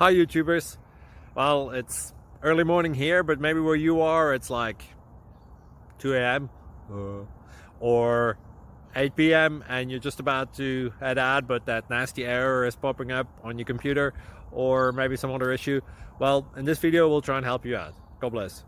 Hi YouTubers. Well, it's early morning here, but maybe where you are it's like 2 a.m. or 8 p.m. and you're just about to head out, but that nasty error is popping up on your computer, or maybe some other issue. Well, in this video we'll try and help you out. God bless.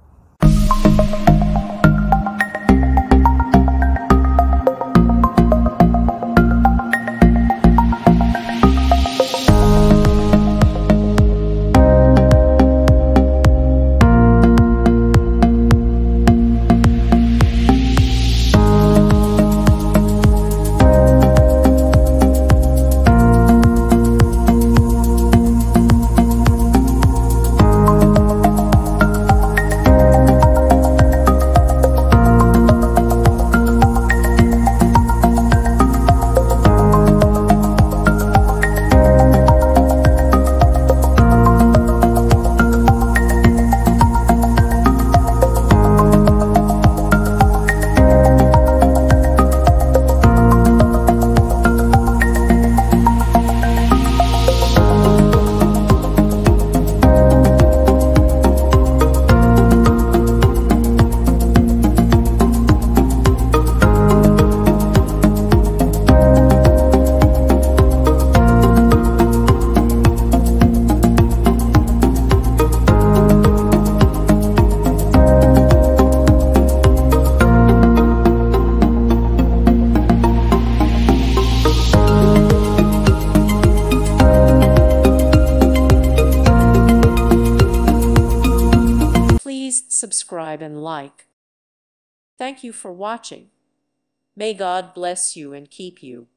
Please subscribe and like. Thank you for watching. May God bless you and keep you.